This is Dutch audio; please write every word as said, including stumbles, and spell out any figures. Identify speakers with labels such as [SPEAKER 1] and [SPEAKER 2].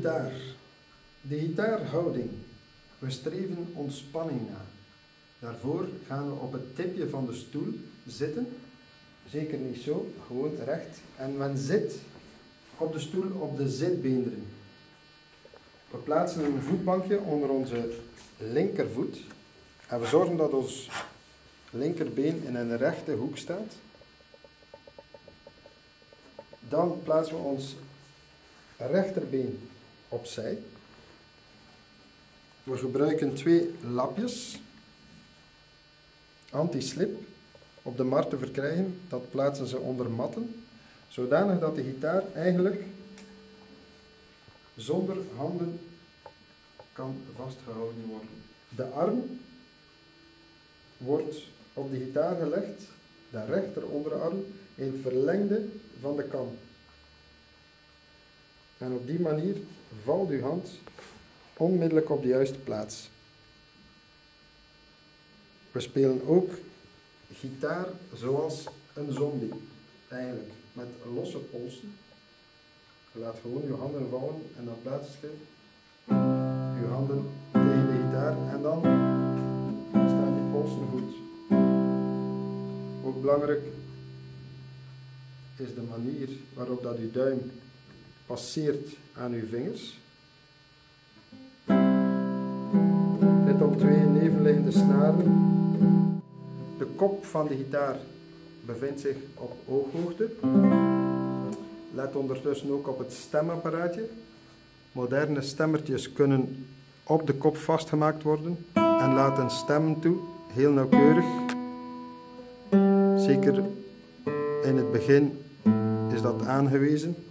[SPEAKER 1] gitaar. De gitaarhouding. We streven ontspanning na. Daarvoor gaan we op het tipje van de stoel zitten. Zeker niet zo, gewoon recht. En men zit op de stoel op de zitbeenderen. We plaatsen een voetbankje onder onze linkervoet. En we zorgen dat ons linkerbeen in een rechte hoek staat. Dan plaatsen we ons rechterbeen opzij. We gebruiken twee lapjes, anti-slip, op de markt te verkrijgen. Dat plaatsen ze onder matten, zodanig dat de gitaar eigenlijk zonder handen kan vastgehouden worden. De arm wordt op de gitaar gelegd, de rechter onderarm, in het verlengde van de kam. En op die manier valt uw hand onmiddellijk op de juiste plaats. We spelen ook gitaar zoals een zombie, eigenlijk, met losse polsen. Je laat gewoon uw handen vallen en dan plaatst je uw handen tegen de gitaar en dan staan die polsen goed. Ook belangrijk is de manier waarop dat uw duim passeert aan uw vingers. Dit op twee nevenliggende snaren. De kop van de gitaar bevindt zich op ooghoogte. Let ondertussen ook op het stemapparaatje. Moderne stemmertjes kunnen op de kop vastgemaakt worden en laten stemmen toe, heel nauwkeurig. Zeker in het begin is dat aangewezen.